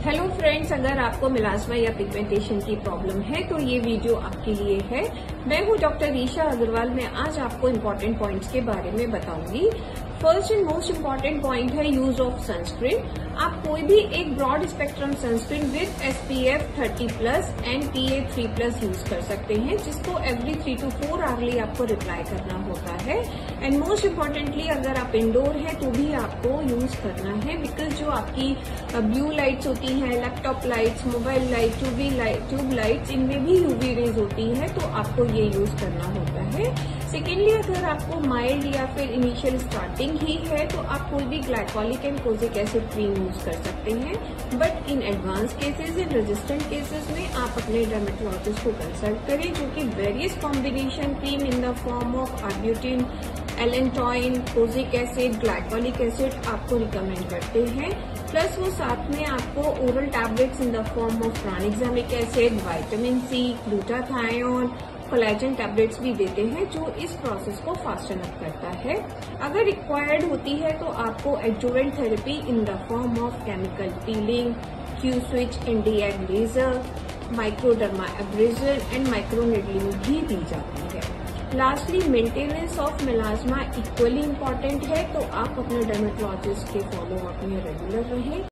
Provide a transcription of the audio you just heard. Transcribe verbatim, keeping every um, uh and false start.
Hello friends, अगर आपको मिलाज्मा या पिगमेंटेशन की प्रॉब्लम है तो ये वीडियो आपके लिए है। मैं हूँ डॉक्टर ईशा अग्रवाल। मैं आज आपको इम्पोर्टेंट पॉइंट्स के बारे में बताऊंगी। First and most important point है यूज ऑफ सनस्क्रीन। आप कोई भी एक broad spectrum sunscreen with SPF thirty plus and PA three plus use कर सकते हैं, जिसको every three to four hourly आपको रिप्लाई करना होता है। एंड मोस्ट इम्पॉर्टेंटली अगर आप इंडोर है तो भी आपको यूज करना है, बिकॉज जो आपकी ब्लू लाइट्स होती हैं, laptop lights, mobile light, tube light tube lights, इनमें भी यूवी रेज होती है, तो आपको ये यूज करना होता है। सेकेंडली, अगर आपको माइल्ड या फिर इनिशियल स्टार्टिंग ही है तो आप कोई भी glycolic and kojic acid cream use कर सकते हैं। But in advance cases, in resistant cases में आप अपने डर्मेटोलॉजिस्ट को कंसल्ट करें, जो कि various combination cream in the form of arbutin, allantoin, kojic acid, glycolic acid आपको रिकमेंड करते हैं। प्लस वो साथ में आपको oral tablets in the form of tranexamic acid, vitamin C, glutathione, collagen tablets भी देते हैं, जो इस प्रोसेस को फास्टन अप करता है। अगर रिक्वायर्ड होती है तो आपको adjuvant therapy in the form of chemical peeling, Q switch, anti age laser, microdermabrasion and microneedling भी दी जाती है। Lastly, maintenance of melasma equally important है, तो आप अपने डर्मेटोलॉजिस्ट के फॉलो अप में रेगुलर रहें।